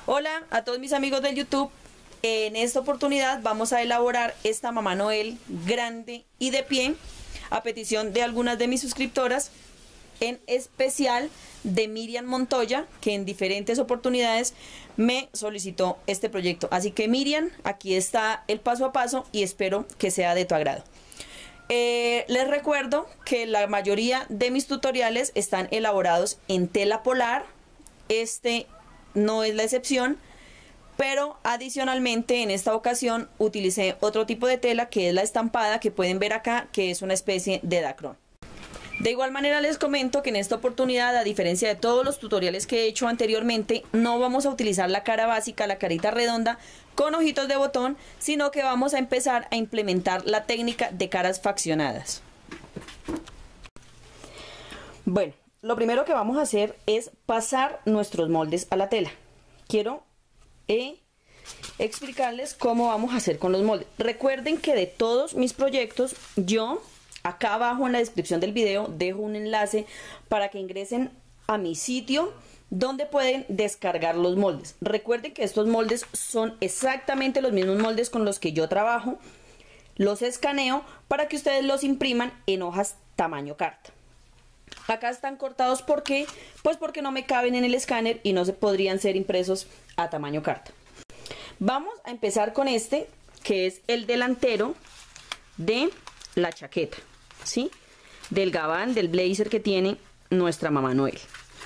Hola a todos mis amigos del YouTube. En esta oportunidad vamos a elaborar esta Mamá Noel grande y de pie a petición de algunas de mis suscriptoras, en especial de Miriam Montoya, que en diferentes oportunidades me solicitó este proyecto. Así que Miriam, aquí está el paso a paso y espero que sea de tu agrado. Les recuerdo que la mayoría de mis tutoriales están elaborados en tela polar. Este no es la excepción, pero adicionalmente en esta ocasión utilicé otro tipo de tela, que es la estampada, que pueden ver acá, que es una especie de dacrón. De igual manera les comento que en esta oportunidad, a diferencia de todos los tutoriales que he hecho anteriormente, no vamos a utilizar la cara básica, la carita redonda con ojitos de botón, sino que vamos a empezar a implementar la técnica de caras faccionadas. Bueno, lo primero que vamos a hacer es pasar nuestros moldes a la tela. Quiero explicarles cómo vamos a hacer con los moldes. Recuerden que de todos mis proyectos, yo acá abajo en la descripción del video dejo un enlace para que ingresen a mi sitio donde pueden descargar los moldes. Recuerden que estos moldes son exactamente los mismos moldes con los que yo trabajo. Los escaneo para que ustedes los impriman en hojas tamaño carta. Acá están cortados, ¿por qué? Pues porque no me caben en el escáner y no se podrían ser impresos a tamaño carta. Vamos a empezar con este, que es el delantero de la chaqueta, ¿sí? Del gabán, del blazer que tiene nuestra Mamá Noel.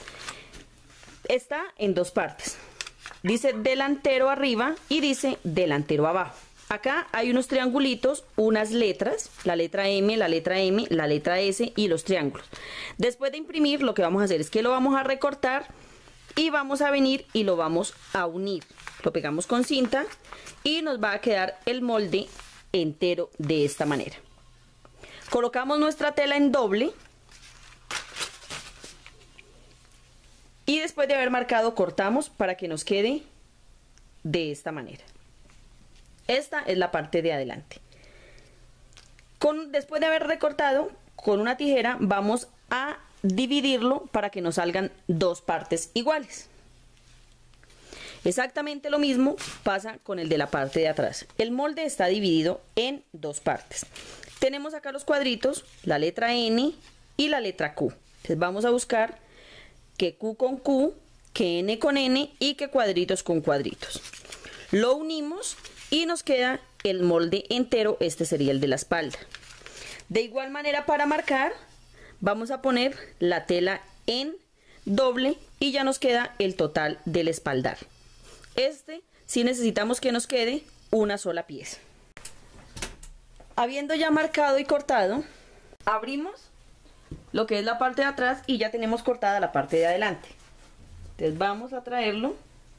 Está en dos partes. Dice delantero arriba y dice delantero abajo. Acá hay unos triangulitos, unas letras, la letra M, la letra M, la letra S y los triángulos. Después de imprimir, lo que vamos a hacer es que lo vamos a recortar y vamos a venir y lo vamos a unir. Lo pegamos con cinta y nos va a quedar el molde entero de esta manera. Colocamos nuestra tela en doble y después de haber marcado cortamos para que nos quede de esta manera. Esta es la parte de adelante. Después de haber recortado con una tijera, vamos a dividirlo para que nos salgan dos partes iguales. Exactamente lo mismo pasa con el de la parte de atrás. El molde está dividido en dos partes. Tenemos acá los cuadritos, la letra N y la letra Q. Entonces vamos a buscar que Q con Q, que N con N y que cuadritos con cuadritos. Lo unimos y nos queda el molde entero. Este sería el de la espalda. De igual manera, para marcar vamos a poner la tela en doble y ya nos queda el total del espaldar. Sí necesitamos que nos quede una sola pieza. Habiendo ya marcado y cortado, abrimos lo que es la parte de atrás y ya tenemos cortada la parte de adelante. Entonces vamos a traerlo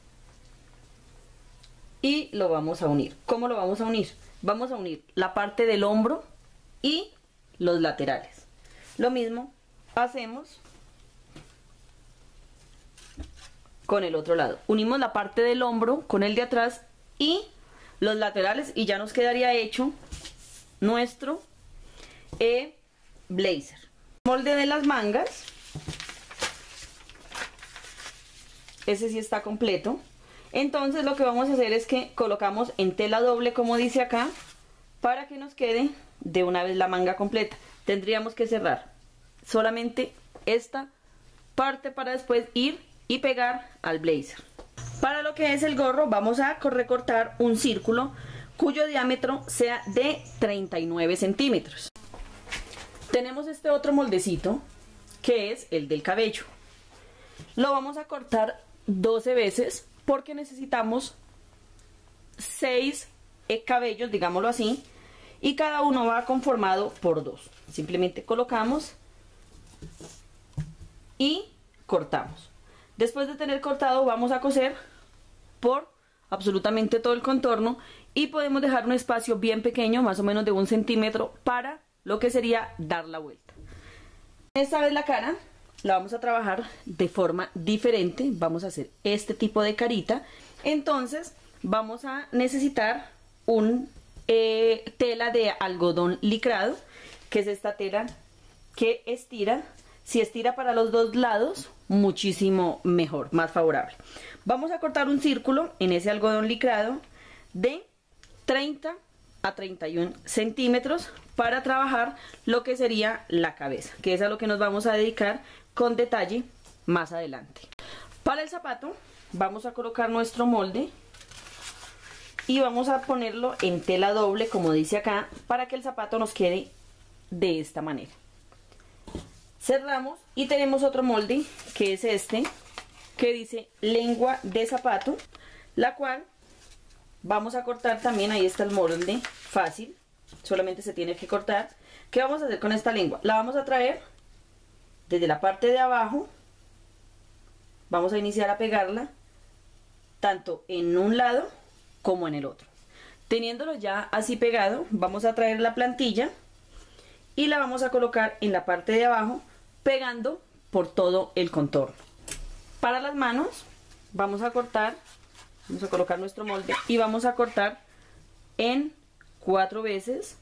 y lo vamos a unir. ¿Cómo lo vamos a unir? Vamos a unir la parte del hombro y los laterales. Lo mismo hacemos con el otro lado. Unimos la parte del hombro con el de atrás y los laterales y ya nos quedaría hecho nuestro blazer. Molde de las mangas. Ese sí está completo. Entonces lo que vamos a hacer es que colocamos en tela doble, como dice acá, para que nos quede de una vez la manga completa. Tendríamos que cerrar solamente esta parte para después ir y pegar al blazer. Para lo que es el gorro vamos a recortar un círculo cuyo diámetro sea de 39 centímetros. Tenemos este otro moldecito que es el del cabello. Lo vamos a cortar 12 veces porque necesitamos 6 cabellos, digámoslo así, y cada uno va conformado por 2. Simplemente colocamos y cortamos. Después de tener cortado vamos a coser por absolutamente todo el contorno y podemos dejar un espacio bien pequeño, más o menos de 1 centímetro, para lo que sería dar la vuelta. Esta vez la cara la vamos a trabajar de forma diferente. Vamos a hacer este tipo de carita. Entonces vamos a necesitar un tela de algodón licrado, que es esta tela que estira. Si estira para los dos lados, muchísimo mejor, más favorable. Vamos a cortar un círculo en ese algodón licrado de 30 a 31 centímetros para trabajar lo que sería la cabeza, que es a lo que nos vamos a dedicar con detalle más adelante. Para el zapato vamos a colocar nuestro molde y vamos a ponerlo en tela doble, como dice acá, para que el zapato nos quede de esta manera. Cerramos y tenemos otro molde, que es este, que dice lengua de zapato, la cual vamos a cortar también. Ahí está el molde, fácil, solamente se tiene que cortar. ¿Qué vamos a hacer con esta lengua? La vamos a traer desde la parte de abajo, vamos a iniciar a pegarla tanto en un lado como en el otro. Teniéndolo ya así pegado, vamos a traer la plantilla y la vamos a colocar en la parte de abajo, pegando por todo el contorno. Para las manos vamos a cortar, vamos a colocar nuestro molde y vamos a cortar en 4 veces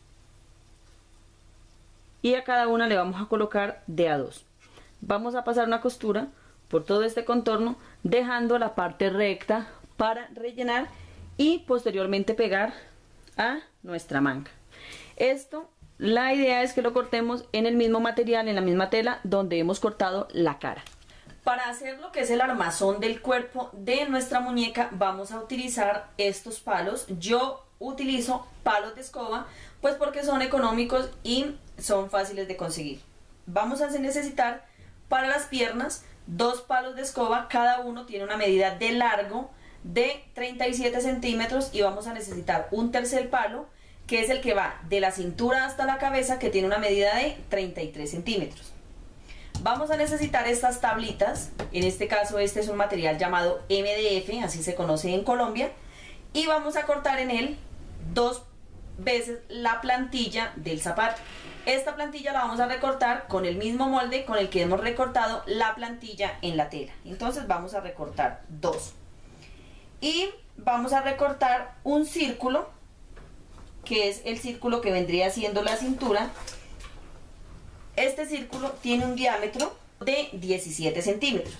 y a cada una le vamos a colocar de a 2. Vamos a pasar una costura por todo este contorno, dejando la parte recta para rellenar y posteriormente pegar a nuestra manga. Esto, la idea es que lo cortemos en el mismo material, en la misma tela donde hemos cortado la cara. Para hacer lo que es el armazón del cuerpo de nuestra muñeca vamos a utilizar estos palos. Yo utilizo palos de escoba, pues porque son económicos y son fáciles de conseguir. Vamos a necesitar para las piernas 2 palos de escoba, cada uno tiene una medida de largo de 37 centímetros y vamos a necesitar un tercer palo, que es el que va de la cintura hasta la cabeza, que tiene una medida de 33 centímetros. Vamos a necesitar estas tablitas, en este caso este es un material llamado MDF, así se conoce en Colombia, y vamos a cortar en él 2 veces la plantilla del zapato. Esta plantilla la vamos a recortar con el mismo molde con el que hemos recortado la plantilla en la tela. Entonces vamos a recortar 2 y vamos a recortar un círculo, que es el círculo que vendría siendo la cintura. Este círculo tiene un diámetro de 17 centímetros.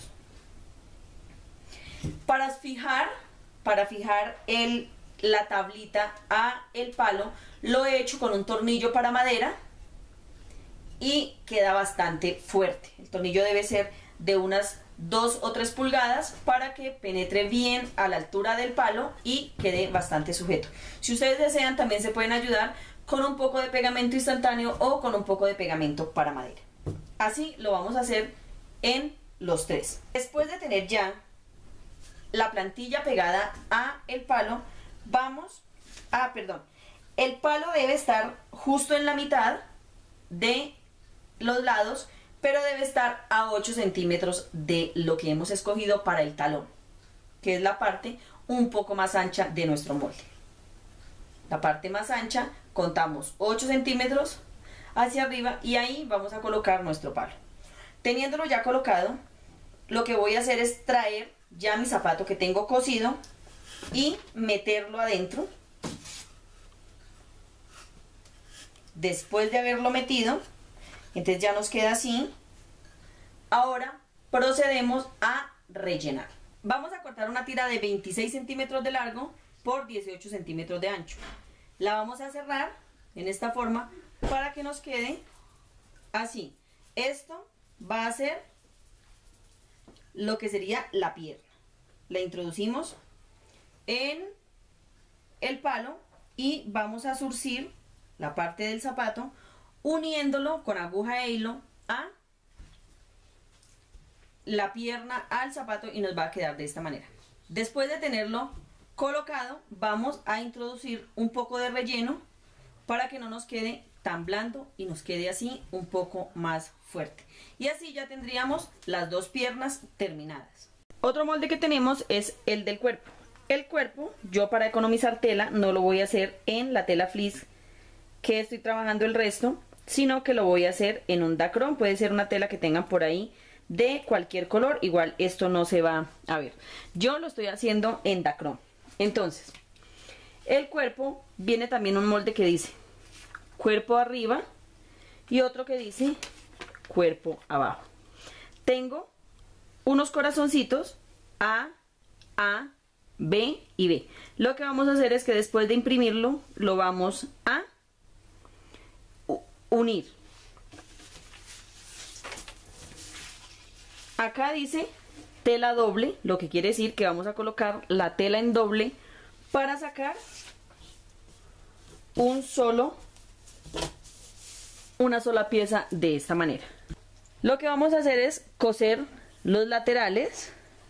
Para fijar la tablita a el palo, lo he hecho con un tornillo para madera y queda bastante fuerte. El tornillo debe ser de unas 2 o 3 pulgadas para que penetre bien a la altura del palo y quede bastante sujeto. Si ustedes desean, también se pueden ayudar con un poco de pegamento instantáneo o con un poco de pegamento para madera. Así lo vamos a hacer en los 3. Después de tener ya la plantilla pegada a el palo, el palo debe estar justo en la mitad de los lados, pero debe estar a 8 centímetros de lo que hemos escogido para el talón, que es la parte un poco más ancha de nuestro molde. La parte más ancha, contamos 8 centímetros hacia arriba y ahí vamos a colocar nuestro palo. Teniéndolo ya colocado, lo que voy a hacer es traer ya mi zapato que tengo cosido y meterlo adentro. Después de haberlo metido, entonces ya nos queda así. Ahora procedemos a rellenar. Vamos a cortar una tira de 26 centímetros de largo por 18 centímetros de ancho. La vamos a cerrar en esta forma para que nos quede así. Esto va a ser lo que sería la pierna. La introducimos en el palo y vamos a zurcir la parte del zapato uniéndolo con aguja e hilo a la pierna al zapato y nos va a quedar de esta manera. Después de tenerlo colocado, vamos a introducir un poco de relleno para que no nos quede tan blando y nos quede así un poco más fuerte. Y así ya tendríamos las 2 piernas terminadas. Otro molde que tenemos es el del cuerpo. El cuerpo, yo para economizar tela no lo voy a hacer en la tela fleece que estoy trabajando el resto, sino que lo voy a hacer en un dacrón. Puede ser una tela que tengan por ahí de cualquier color, igual esto no se va a ver. Yo lo estoy haciendo en dacrón. Entonces, el cuerpo viene también un molde que dice cuerpo arriba y otro que dice cuerpo abajo. Tengo unos corazoncitos A, B y B. Lo que vamos a hacer es que después de imprimirlo, lo vamos a unir. Acá dice tela doble, lo que quiere decir que vamos a colocar la tela en doble para sacar una sola pieza de esta manera. Lo que vamos a hacer es coser los laterales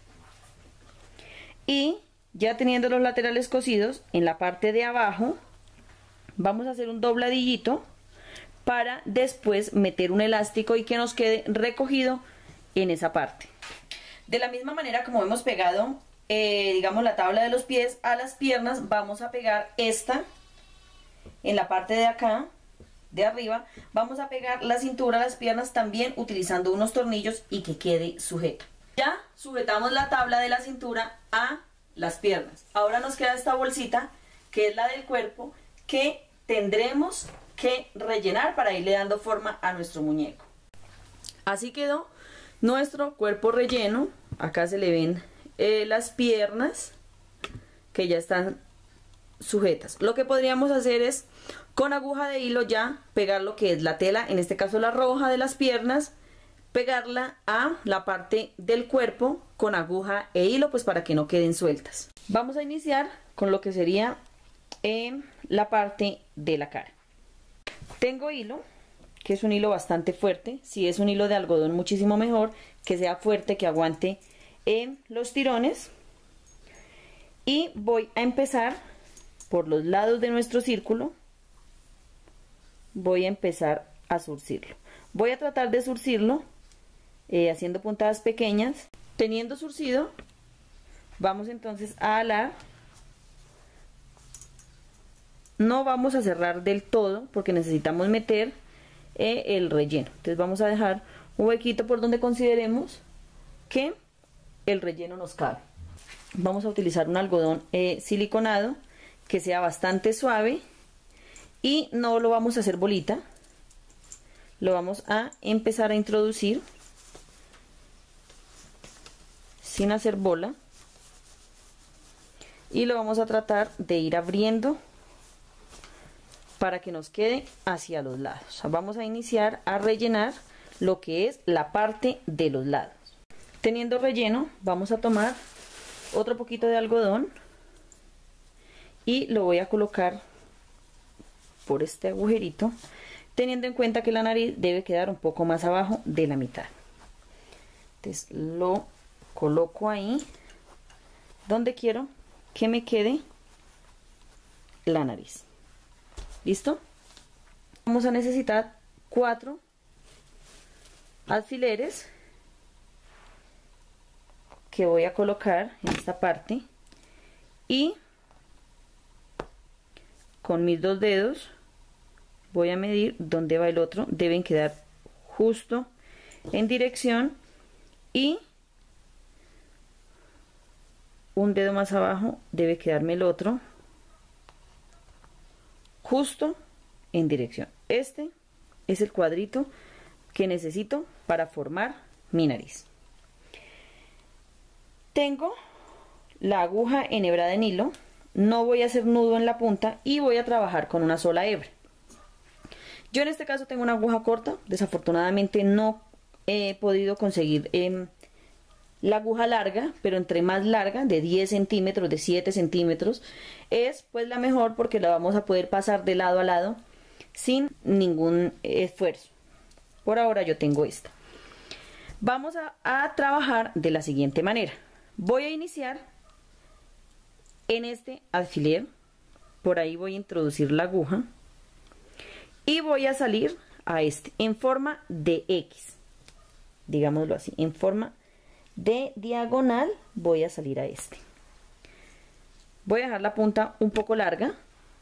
y ya teniendo los laterales cosidos, en la parte de abajo vamos a hacer un dobladillito para después meter un elástico y que nos quede recogido en esa parte. De la misma manera como hemos pegado digamos la tabla de los pies a las piernas, vamos a pegar esta en la parte de acá de arriba, vamos a pegar la cintura a las piernas también utilizando unos tornillos y que quede sujeto. Ya sujetamos la tabla de la cintura a las piernas. Ahora nos queda esta bolsita que es la del cuerpo que tendremos que rellenar para irle dando forma a nuestro muñeco. Así quedó nuestro cuerpo relleno. Acá se le ven las piernas que ya están sujetas. Lo que podríamos hacer es con aguja de hilo ya pegar lo que es la tela, en este caso la roja de las piernas, pegarla a la parte del cuerpo con aguja e hilo, pues para que no queden sueltas. Vamos a iniciar con lo que sería la parte de la cara. Tengo hilo, que es un hilo bastante fuerte. Si es un hilo de algodón, muchísimo mejor, que sea fuerte, que aguante los tirones. Y voy a empezar por los lados de nuestro círculo. Voy a empezar a zurcirlo. Voy a tratar de zurcirlo haciendo puntadas pequeñas. Teniendo zurcido, vamos entonces a alar. No vamos a cerrar del todo porque necesitamos meter el relleno. Entonces vamos a dejar un huequito por donde consideremos que el relleno nos cabe. Vamos a utilizar un algodón siliconado que sea bastante suave y no lo vamos a hacer bolita. Lo vamos a empezar a introducir sin hacer bola y lo vamos a tratar de ir abriendo para que nos quede hacia los lados. Vamos a iniciar a rellenar lo que es la parte de los lados. Teniendo relleno, vamos a tomar otro poquito de algodón y lo voy a colocar por este agujerito, teniendo en cuenta que la nariz debe quedar un poco más abajo de la mitad. Entonces lo coloco ahí donde quiero que me quede la nariz. ¿Listo? Vamos a necesitar 4 alfileres que voy a colocar en esta parte y con mis 2 dedos voy a medir dónde va el otro. Deben quedar justo en dirección y un dedo más abajo debe quedarme el otro justo en dirección. Este es el cuadrito que necesito para formar mi nariz. Tengo la aguja enhebrada en hilo, no voy a hacer nudo en la punta y voy a trabajar con una sola hebra. Yo en este caso tengo una aguja corta, desafortunadamente no he podido conseguir la aguja larga, pero entre más larga, de 10 centímetros, de 7 centímetros, es pues la mejor porque la vamos a poder pasar de lado a lado sin ningún esfuerzo. Por ahora yo tengo esta. Vamos a trabajar de la siguiente manera. Voy a iniciar en este alfiler, por ahí voy a introducir la aguja y voy a salir a este en forma de X, digámoslo así, en forma de diagonal voy a salir a este. Voy a dejar la punta un poco larga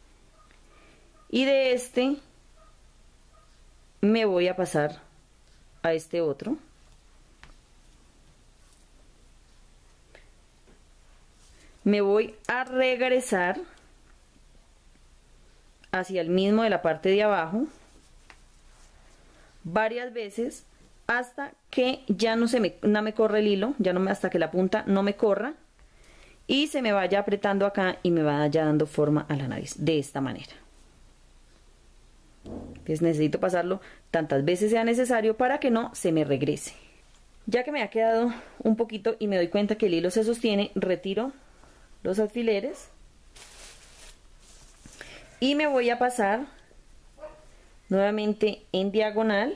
y de este me voy a pasar a este otro. Me voy a regresar hacia el mismo de la parte de abajo varias veces hasta que ya no me corre el hilo, ya no me, hasta que la punta no me corra y se me vaya apretando acá y me vaya dando forma a la nariz de esta manera. Entonces necesito pasarlo tantas veces sea necesario para que no se me regrese. Ya que me ha quedado un poquito y me doy cuenta que el hilo se sostiene, retiro los alfileres y me voy a pasar nuevamente en diagonal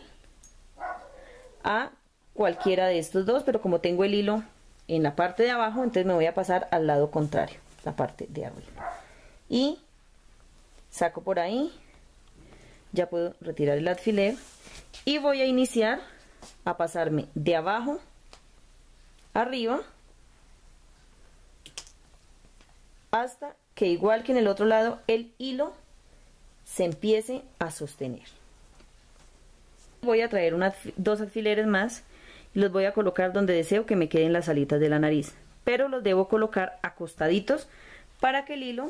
a cualquiera de estos dos, pero como tengo el hilo en la parte de abajo, entonces me voy a pasar al lado contrario, la parte de arriba, y saco por ahí, ya puedo retirar el alfiler y voy a iniciar a pasarme de abajo arriba hasta que, igual que en el otro lado, el hilo se empiece a sostener. Voy a traer dos alfileres más y los voy a colocar donde deseo que me queden las alitas de la nariz, pero los debo colocar acostaditos para que el hilo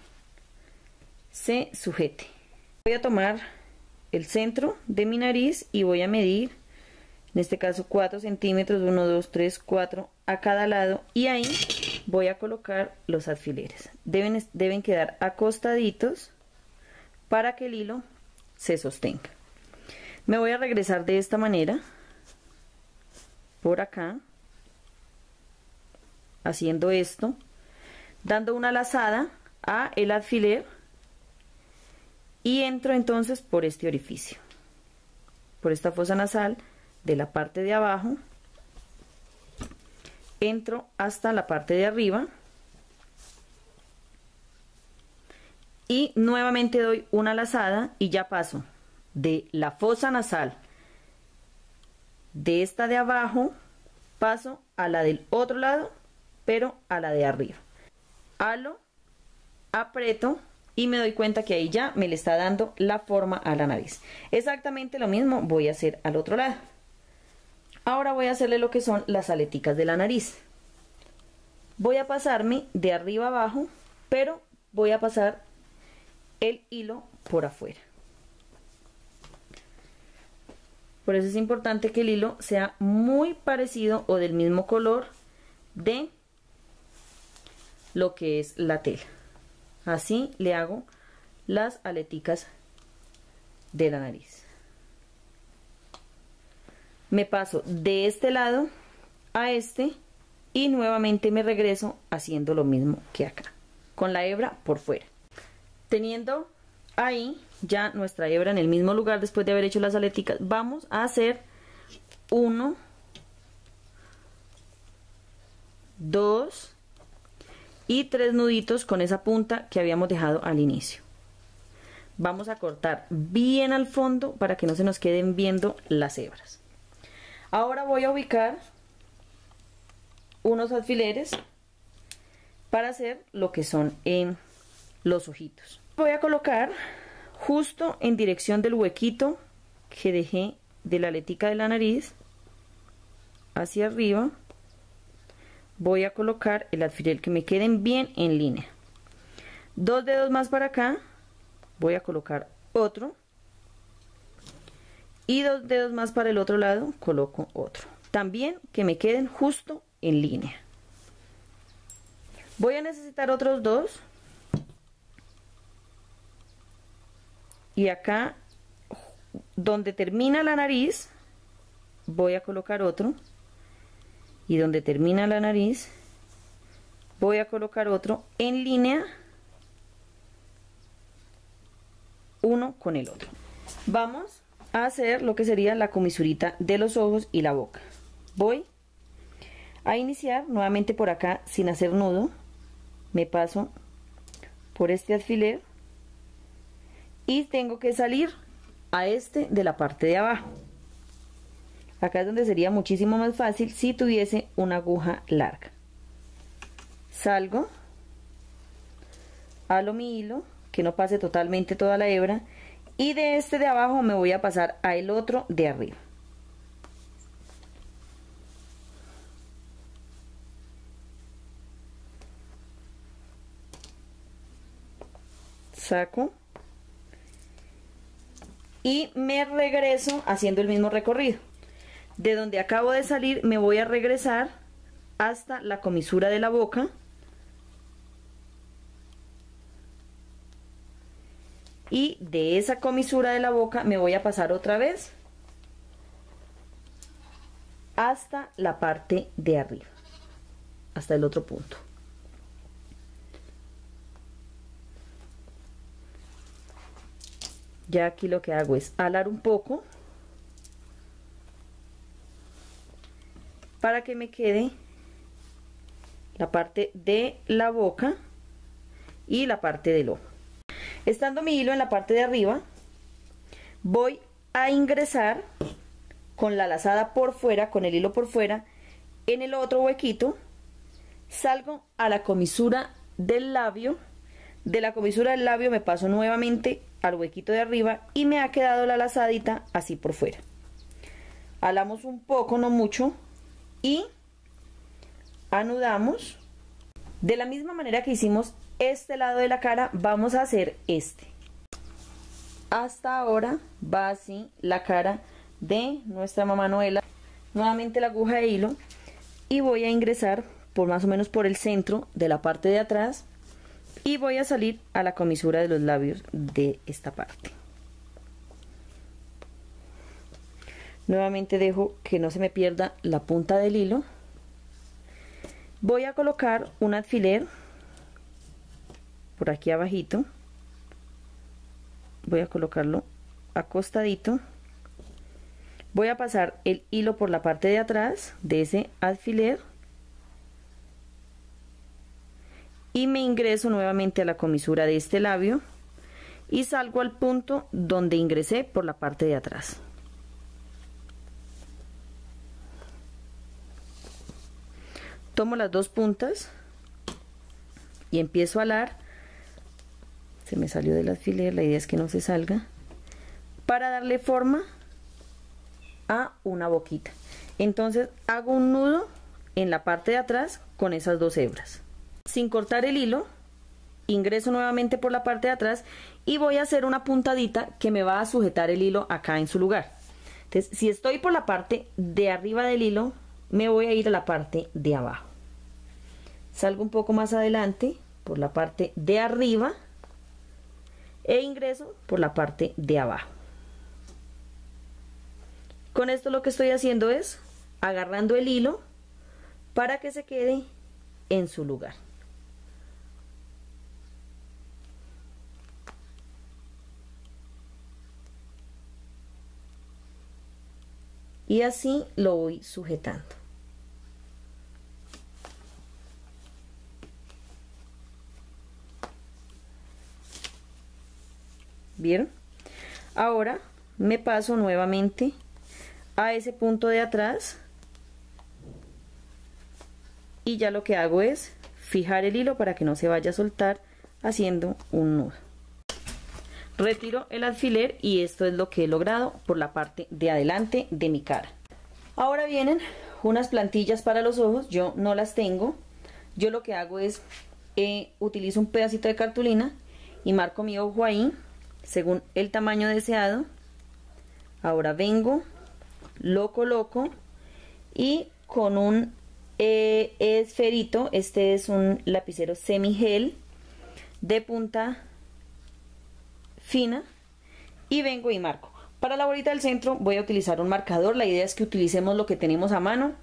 se sujete. Voy a tomar el centro de mi nariz y voy a medir, en este caso 4 centímetros, 1, 2, 3, 4 a cada lado, y ahí voy a colocar los alfileres. Deben quedar acostaditos para que el hilo se sostenga. Me voy a regresar de esta manera, por acá, haciendo esto, dando una lazada a el alfiler y entro entonces por este orificio, por esta fosa nasal de la parte de abajo, entro hasta la parte de arriba y nuevamente doy una lazada y ya paso de la fosa nasal de esta de abajo, paso a la del otro lado, pero a la de arriba. Halo, aprieto y me doy cuenta que ahí ya me le está dando la forma a la nariz. Exactamente lo mismo voy a hacer al otro lado. Ahora voy a hacerle lo que son las aleticas de la nariz. Voy a pasarme de arriba abajo, pero voy a pasar el hilo por afuera. Por eso es importante que el hilo sea muy parecido o del mismo color de lo que es la tela. Así le hago las aleticas de la nariz. Me paso de este lado a este y nuevamente me regreso haciendo lo mismo que acá, con la hebra por fuera. Teniendo ahí ya nuestra hebra en el mismo lugar después de haber hecho las aleticas, vamos a hacer 1, 2 y 3 nuditos con esa punta que habíamos dejado al inicio. Vamos a cortar bien al fondo para que no se nos queden viendo las hebras. Ahora voy a ubicar unos alfileres para hacer lo que son en los ojitos. Voy a colocar justo en dirección del huequito que dejé de la aletica de la nariz hacia arriba. Voy a colocar el alfiler que me queden bien en línea. 2 dedos más para acá, voy a colocar otro y 2 dedos más para el otro lado, coloco otro. También que me queden justo en línea. Voy a necesitar otros 2 y acá donde termina la nariz voy a colocar otro y donde termina la nariz voy a colocar otro en línea, uno con el otro. Vamos a hacer lo que sería la comisurita de los ojos y la boca. Voy a iniciar nuevamente por acá sin hacer nudo, me paso por este alfiler y tengo que salir a este de la parte de abajo. Acá es donde sería muchísimo más fácil si tuviese una aguja larga. Salgo, halo mi hilo, que no pase totalmente toda la hebra, y de este de abajo me voy a pasar a el otro de arriba. Saco y me regreso haciendo el mismo recorrido. De donde acabo de salir me voy a regresar hasta la comisura de la boca. Y de esa comisura de la boca me voy a pasar otra vez hasta la parte de arriba, hasta el otro punto. Ya aquí lo que hago es alar un poco para que me quede la parte de la boca y la parte del ojo. Estando mi hilo en la parte de arriba, voy a ingresar con la lazada por fuera, con el hilo por fuera, en el otro huequito, salgo a la comisura del labio, de la comisura del labio me paso nuevamente al huequito de arriba y me ha quedado la lazadita así por fuera. Alamos un poco, no mucho, y anudamos. De la misma manera que hicimos este lado de la cara, vamos a hacer este. Hasta ahora va así la cara de nuestra mamá Noela. Nuevamente la aguja de hilo y voy a ingresar por más o menos por el centro de la parte de atrás y voy a salir a la comisura de los labios de esta parte. Nuevamente dejo que no se me pierda la punta del hilo. Voy a colocar un alfiler por aquí abajito. Voy a colocarlo acostadito. Voy a pasar el hilo por la parte de atrás de ese alfiler y me ingreso nuevamente a la comisura de este labio y salgo al punto donde ingresé por la parte de atrás. Tomo las dos puntas y empiezo a alar. Se me salió del alfiler, la idea es que no se salga, para darle forma a una boquita. Entonces hago un nudo en la parte de atrás con esas dos hebras. Sin cortar el hilo, ingreso nuevamente por la parte de atrás y voy a hacer una puntadita que me va a sujetar el hilo acá en su lugar. Entonces, si estoy por la parte de arriba del hilo, me voy a ir a la parte de abajo. Salgo un poco más adelante por la parte de arriba e ingreso por la parte de abajo. Con esto lo que estoy haciendo es agarrando el hilo para que se quede en su lugar. Y así lo voy sujetando. ¿Vieron? Ahora me paso nuevamente a ese punto de atrás y ya lo que hago es fijar el hilo para que no se vaya a soltar haciendo un nudo. Retiro el alfiler y esto es lo que he logrado por la parte de adelante de mi cara. Ahora vienen unas plantillas para los ojos. Yo no las tengo. Yo lo que hago es utilizo un pedacito de cartulina y marco mi ojo ahí según el tamaño deseado. Ahora vengo, lo coloco y con un esferito, este es un lapicero semigel de punta fina, y vengo y marco. Para la bolita del centro voy a utilizar un marcador. La idea es que utilicemos lo que tenemos a mano.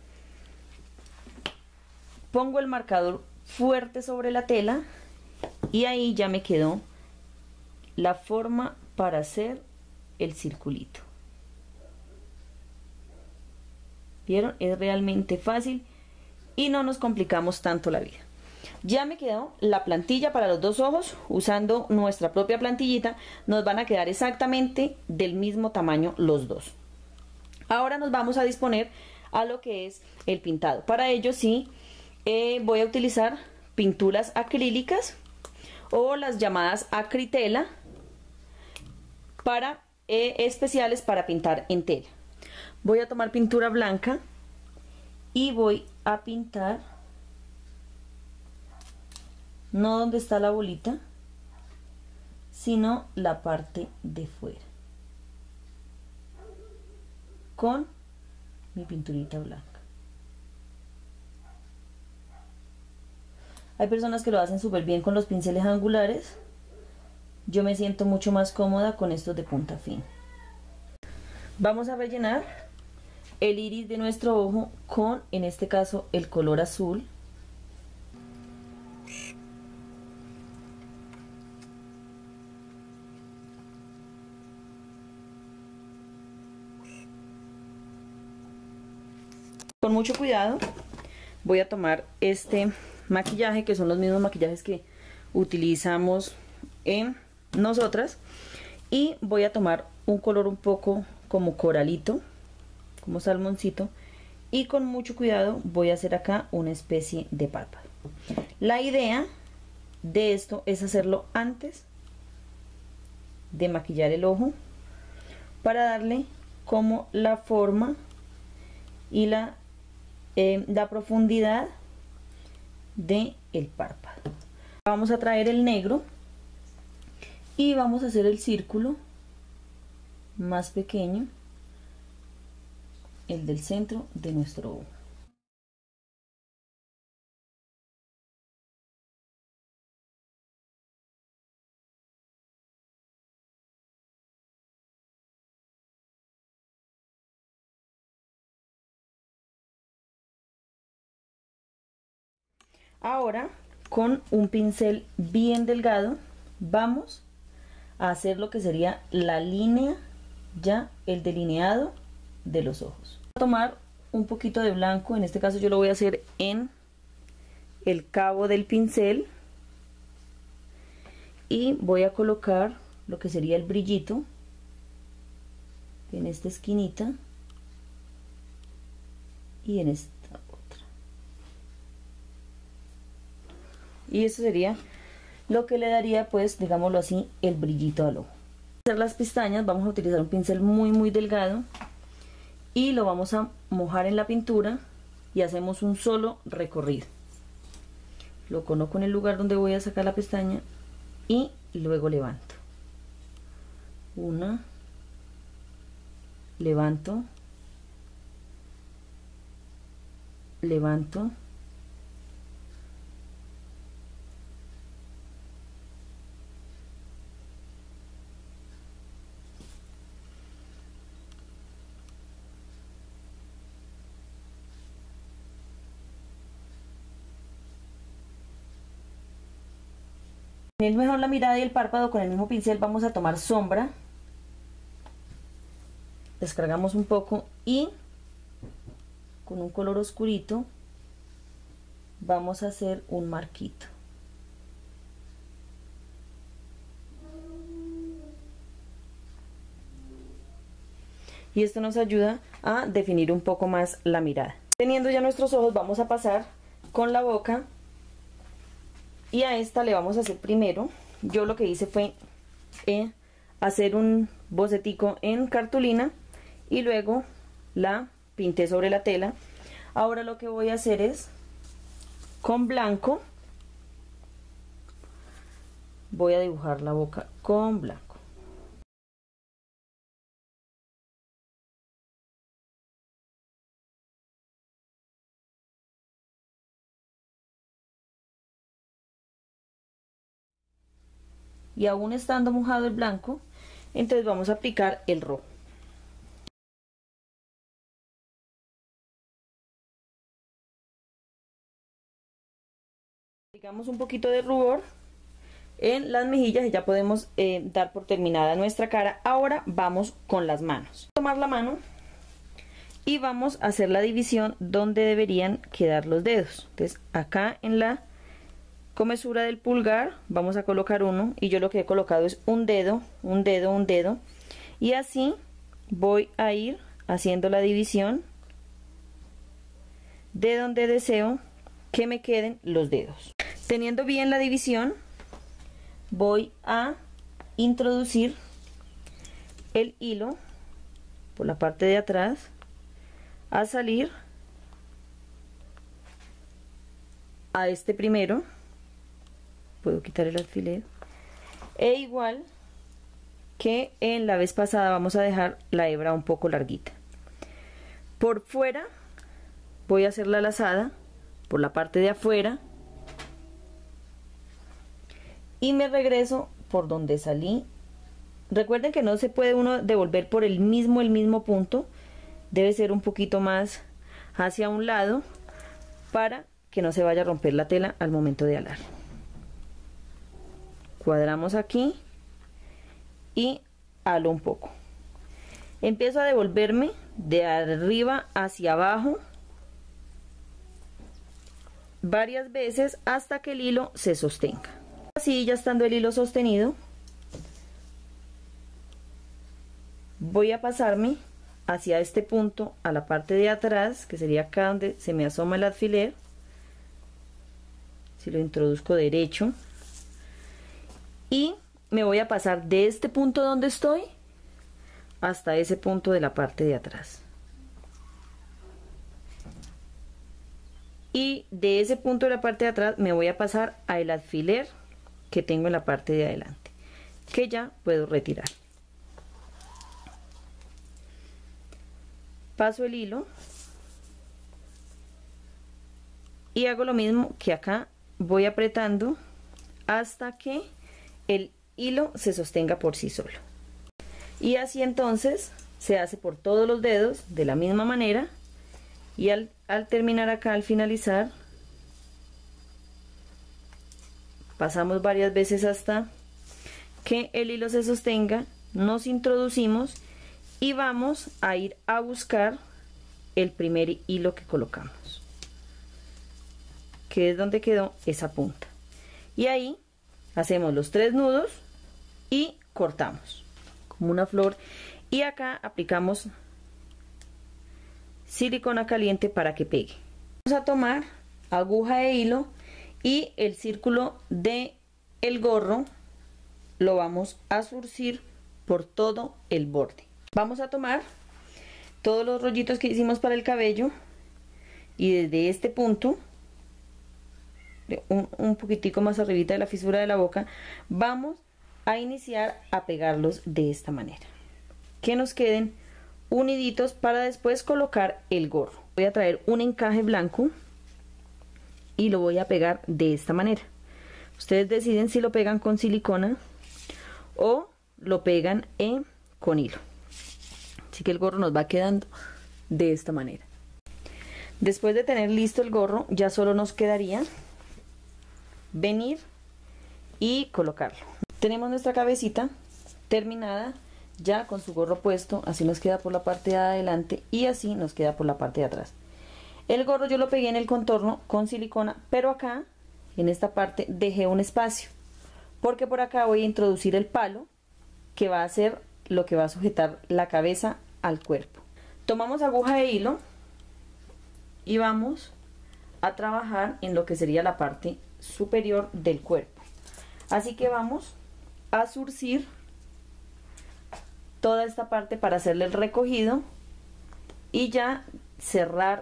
Pongo el marcador fuerte sobre la tela y ahí ya me quedó la forma para hacer el circulito. ¿Vieron? Es realmente fácil y no nos complicamos tanto la vida. Ya me quedó la plantilla para los dos ojos. Usando nuestra propia plantillita nos van a quedar exactamente del mismo tamaño los dos. Ahora nos vamos a disponer a lo que es el pintado. Para ello sí voy a utilizar pinturas acrílicas o las llamadas acritela para especiales para pintar en tela. Voy a tomar pintura blanca y voy a pintar no donde está la bolita, sino la parte de fuera con mi pinturita blanca. Hay personas que lo hacen súper bien con los pinceles angulares. Yo me siento mucho más cómoda con estos de punta fina. Vamos a rellenar el iris de nuestro ojo con, en este caso, el color azul. Con mucho cuidado voy a tomar este maquillaje, que son los mismos maquillajes que utilizamos en nosotras, y voy a tomar un color un poco como coralito, como salmoncito, y con mucho cuidado voy a hacer acá una especie de párpado. La idea de esto es hacerlo antes de maquillar el ojo, para darle como la forma y la profundidad de el párpado. Vamos a traer el negro y vamos a hacer el círculo más pequeño, el del centro de nuestro ojo. Ahora, con un pincel bien delgado, vamos a hacer lo que sería la línea, ya el delineado de los ojos. Voy a tomar un poquito de blanco, en este caso yo lo voy a hacer en el cabo del pincel, y voy a colocar lo que sería el brillito en esta esquinita y en esta otra. Y eso sería lo que le daría, pues, digámoslo así, el brillito al ojo. Para hacer las pestañas vamos a utilizar un pincel muy delgado y lo vamos a mojar en la pintura y hacemos un solo recorrido. Lo coloco en el lugar donde voy a sacar la pestaña y luego levanto. Una, levanto, levanto, es mejor la mirada y el párpado. Con el mismo pincel vamos a tomar sombra, descargamos un poco y con un color oscurito vamos a hacer un marquito. Y esto nos ayuda a definir un poco más la mirada. Teniendo ya nuestros ojos, vamos a pasar con la boca, y a esta le vamos a hacer primero, yo lo que hice fue hacer un bocetico en cartulina y luego la pinté sobre la tela. Ahora lo que voy a hacer es, con blanco, voy a dibujar la boca con blanco. Y aún estando mojado el blanco, entonces vamos a aplicar el rojo. Aplicamos un poquito de rubor en las mejillas y ya podemos dar por terminada nuestra cara. Ahora vamos con las manos. Tomar la mano y vamos a hacer la división donde deberían quedar los dedos. Entonces acá en la comesura del pulgar vamos a colocar uno, y yo lo que he colocado es un dedo, un dedo, un dedo, y así voy a ir haciendo la división de donde deseo que me queden los dedos. Teniendo bien la división, voy a introducir el hilo por la parte de atrás, a salir a este primero, puedo quitar el alfiler, e igual que en la vez pasada vamos a dejar la hebra un poco larguita. Por fuera voy a hacer la lazada por la parte de afuera y me regreso por donde salí. Recuerden que no se puede uno devolver por el mismo punto, debe ser un poquito más hacia un lado para que no se vaya a romper la tela al momento de alar. Cuadramos aquí y halo un poco. Empiezo a devolverme de arriba hacia abajo varias veces hasta que el hilo se sostenga. Así, ya estando el hilo sostenido, voy a pasarme hacia este punto a la parte de atrás, que sería acá donde se me asoma el alfiler. Si lo introduzco derecho, y me voy a pasar de este punto donde estoy hasta ese punto de la parte de atrás, y de ese punto de la parte de atrás me voy a pasar al alfiler que tengo en la parte de adelante, que ya puedo retirar. Paso el hilo y hago lo mismo que acá, voy apretando hasta que el hilo se sostenga por sí solo, y así entonces se hace por todos los dedos de la misma manera, y al terminar acá, al finalizar, pasamos varias veces hasta que el hilo se sostenga, nos introducimos y vamos a ir a buscar el primer hilo que colocamos, que es donde quedó esa punta, y ahí hacemos los 3 nudos y cortamos como una flor, y acá aplicamos silicona caliente para que pegue. Vamos a tomar aguja de hilo y el círculo de el gorro lo vamos a zurcir por todo el borde. Vamos a tomar todos los rollitos que hicimos para el cabello y desde este punto, un poquitico más arribita de la fisura de la boca, vamos a iniciar a pegarlos de esta manera, que nos queden uniditos para después colocar el gorro. Voy a traer un encaje blanco y lo voy a pegar de esta manera. Ustedes deciden si lo pegan con silicona o lo pegan con hilo. Así que el gorro nos va quedando de esta manera. Después de tener listo el gorro, ya solo nos quedaría venir y colocarlo. Tenemos nuestra cabecita terminada ya con su gorro puesto, así nos queda por la parte de adelante y así nos queda por la parte de atrás. El gorro yo lo pegué en el contorno con silicona, pero acá en esta parte dejé un espacio porque por acá voy a introducir el palo que va a ser lo que va a sujetar la cabeza al cuerpo. Tomamos aguja de hilo y vamos a trabajar en lo que sería la parte superior del cuerpo, así que vamos a zurcir toda esta parte para hacerle el recogido y ya cerrar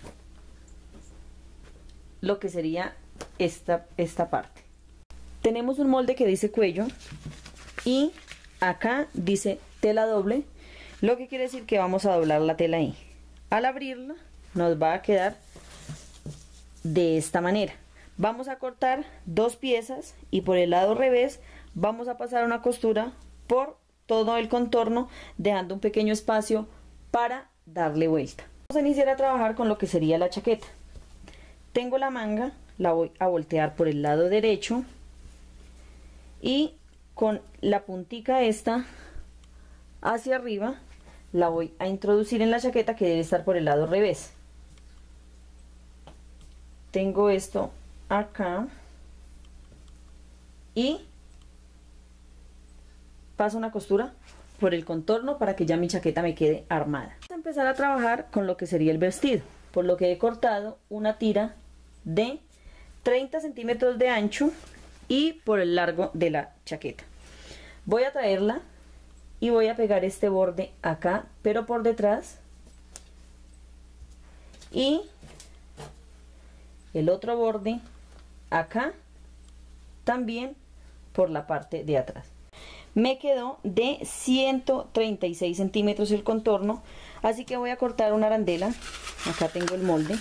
lo que sería esta parte. Tenemos un molde que dice cuello y acá dice tela doble, lo que quiere decir que vamos a doblar la tela ahí. Al abrirla nos va a quedar de esta manera. Vamos a cortar 2 piezas y por el lado revés vamos a pasar una costura por todo el contorno, dejando un pequeño espacio para darle vuelta. Vamos a iniciar a trabajar con lo que sería la chaqueta. Tengo la manga, la voy a voltear por el lado derecho y con la puntica esta hacia arriba la voy a introducir en la chaqueta, que debe estar por el lado revés. Tengo esto acá y paso una costura por el contorno para que ya mi chaqueta me quede armada. Vamos a empezar a trabajar con lo que sería el vestido, por lo que he cortado una tira de 30 centímetros de ancho y por el largo de la chaqueta. Voy a traerla y voy a pegar este borde acá, pero por detrás, y el otro borde acá también por la parte de atrás. me quedó de 136 centímetros el contorno, así que voy a cortar una arandela. Acá tengo el molde.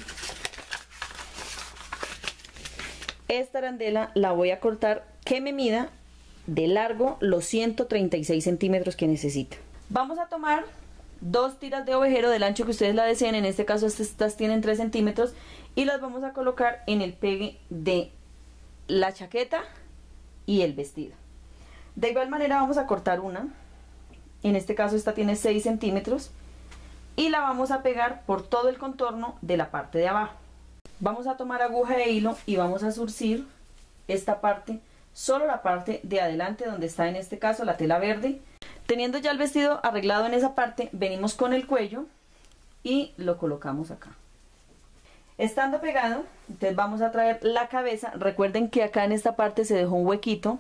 Esta arandela la voy a cortar que me mida de largo los 136 centímetros que necesita. Vamos a tomar 2 tiras de ovejero del ancho que ustedes la deseen, en este caso estas tienen 3 centímetros, y las vamos a colocar en el pegue de la chaqueta y el vestido. De igual manera vamos a cortar una, en este caso esta tiene 6 centímetros, y la vamos a pegar por todo el contorno de la parte de abajo. Vamos a tomar aguja e hilo y vamos a zurcir esta parte, solo la parte de adelante donde está en este caso la tela verde. Teniendo ya el vestido arreglado en esa parte, venimos con el cuello y lo colocamos acá. Estando pegado, entonces vamos a traer la cabeza. Recuerden que acá en esta parte se dejó un huequito,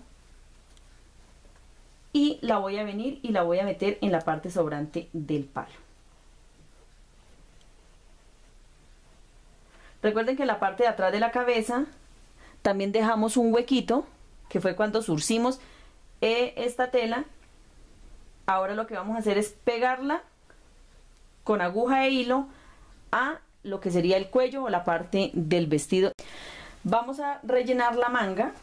y la voy a venir y la voy a meter en la parte sobrante del palo. Recuerden que en la parte de atrás de la cabeza también dejamos un huequito, que fue cuando zurcimos esta tela. Ahora lo que vamos a hacer es pegarla con aguja e hilo a lo que sería el cuello o la parte del vestido. Vamos a rellenar la manga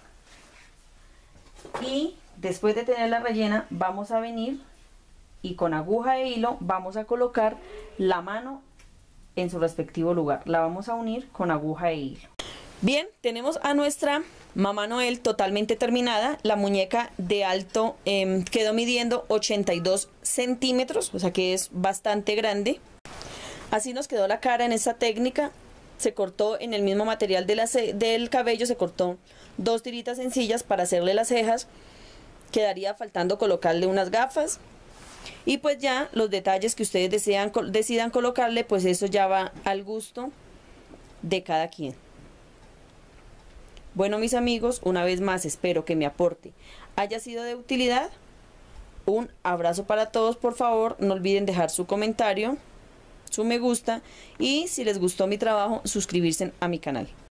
y después de tenerla rellena vamos a venir y con aguja e hilo vamos a colocar la mano en su respectivo lugar. La vamos a unir con aguja e hilo. Bien, tenemos a nuestra Mamá Noel totalmente terminada. La muñeca de alto quedó midiendo 82 centímetros, o sea que es bastante grande. Así nos quedó la cara en esta técnica. Se cortó en el mismo material del cabello, se cortó 2 tiritas sencillas para hacerle las cejas. Quedaría faltando colocarle unas gafas. Y pues ya los detalles que ustedes decidan colocarle, pues eso ya va al gusto de cada quien. Bueno, mis amigos, una vez más espero que mi aporte haya sido de utilidad. Un abrazo para todos. Por favor, no olviden dejar su comentario, su me gusta, y si les gustó mi trabajo, suscribirse a mi canal.